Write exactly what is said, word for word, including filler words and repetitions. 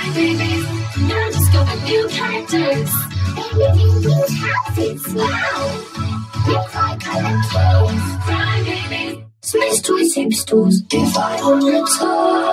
Cry babies, now discover new characters. They live in cute houses, wow! With tri-colored kids. Cry babies. Smyths Toys Superstores, if I on the toy.